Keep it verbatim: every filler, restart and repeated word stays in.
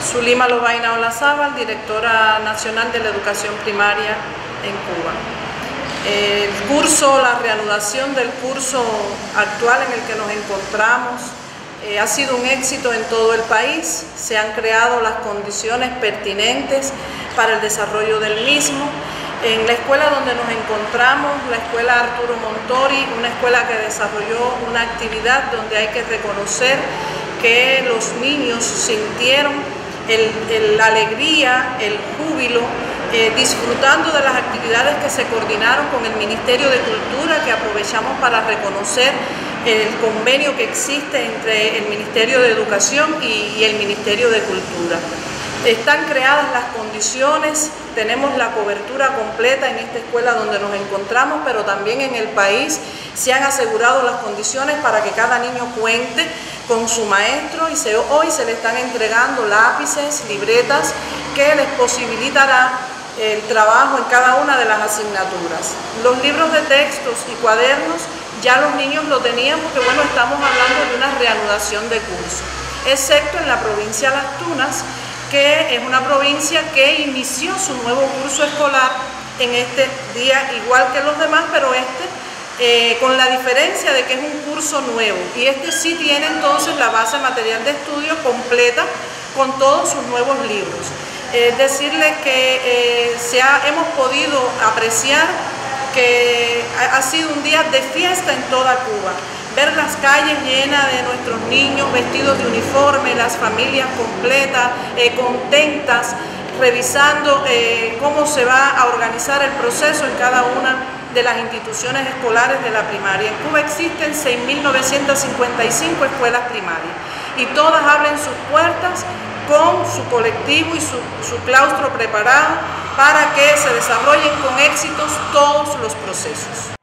Zulima Lobaina Olazábal, directora nacional de la educación primaria en Cuba. El curso, la reanudación del curso actual en el que nos encontramos eh, ha sido un éxito en todo el país. Se han creado las condiciones pertinentes para el desarrollo del mismo. En la escuela donde nos encontramos, la escuela Arturo Montori, una escuela que desarrolló una actividad donde hay que reconocer que los niños sintieron el, el, la alegría, el júbilo, eh, disfrutando de las actividades que se coordinaron con el Ministerio de Cultura, que aprovechamos para reconocer el convenio que existe entre el Ministerio de Educación y, y el Ministerio de Cultura. Están creadas las condiciones, tenemos la cobertura completa en esta escuela donde nos encontramos, pero también en el país se han asegurado las condiciones para que cada niño cuente con su maestro y se, hoy se le están entregando lápices, libretas que les posibilitará el trabajo en cada una de las asignaturas. Los libros de textos y cuadernos ya los niños lo tenían porque bueno, estamos hablando de una reanudación de curso, excepto en la provincia de Las Tunas, que es una provincia que inició su nuevo curso escolar en este día, igual que los demás, pero este eh, con la diferencia de que es un curso nuevo, y este sí tiene entonces la base material de estudio completa con todos sus nuevos libros. Es eh, decirles que eh, se ha, hemos podido apreciar que ha, ha sido un día de fiesta en toda Cuba. Ver las calles llenas de nuestros niños vestidos de uniforme, las familias completas, eh, contentas, revisando eh, cómo se va a organizar el proceso en cada una de las instituciones escolares de la primaria. En Cuba existen seis mil novecientas cincuenta y cinco escuelas primarias y todas abren sus puertas con su colectivo y su, su claustro preparado para que se desarrollen con éxitos todos los procesos.